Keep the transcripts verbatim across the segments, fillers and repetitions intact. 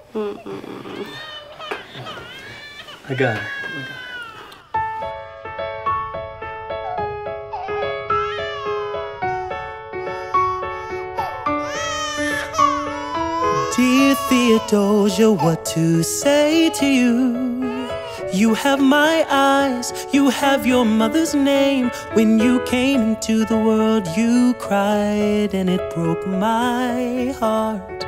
Mm-mm. I got her. I got her. Dear Theodosia, what to say to you? You have my eyes, you have your mother's name. When you came into the world, you cried and it broke my heart.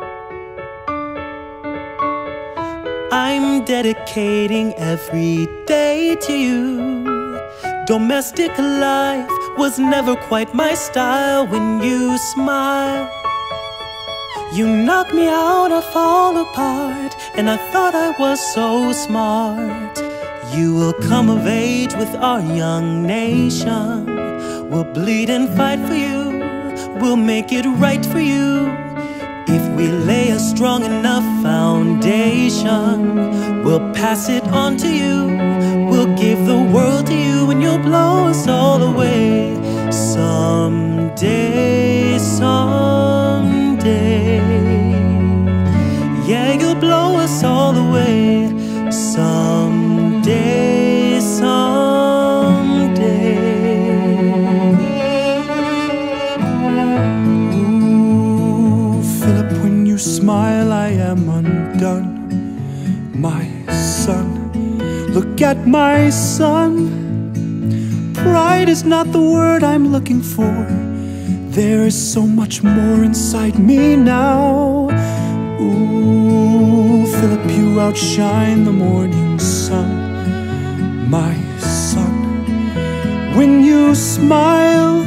I'm dedicating every day to you. Domestic life was never quite my style. When you smile, you knock me out, I fall apart, and I thought I was so smart. You will come of age with our young nation. We'll bleed and fight for you. We'll make it right for you. If we lay a strong enough foundation, we'll pass it on to you. We'll give the world to you, and you'll blow us all away. Someday, someday, yeah, you'll blow us all away. Someday, someday. Ooh, Philip, when you smile, I am undone. My son, look at my son. Pride is not the word I'm looking for. There is so much more inside me now. Ooh, Philip, you outshine the morning sun. My son, when you smile,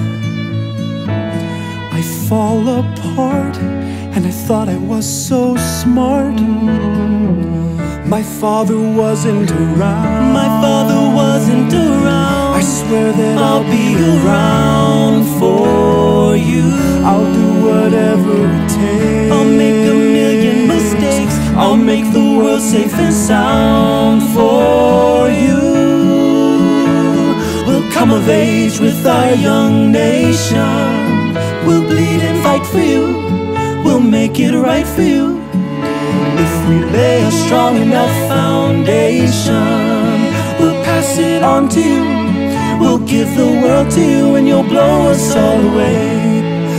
I fall apart, and I thought I was so smart. My father wasn't around. My father wasn't around. I swear that I'll, I'll be around for you. I'll do whatever it takes. I'll make a million mistakes. I'll make the world safe and sound for you. We'll come of age with our young nation. We'll bleed and fight for you. We'll make it right for you. If we lay a strong enough foundation, we'll pass it on to you. We'll give the world to you, and you'll blow us all away.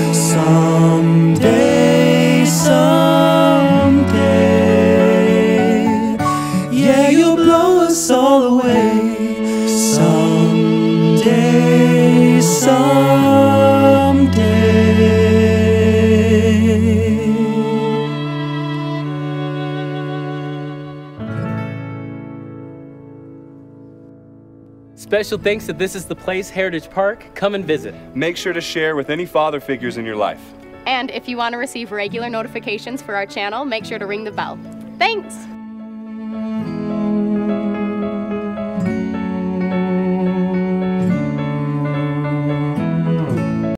Someday, someday, yeah, you'll blow us all away. Someday, someday. Special thanks to This Is the Place Heritage Park. Come and visit. Make sure to share with any father figures in your life. And if you want to receive regular notifications for our channel, make sure to ring the bell. Thanks!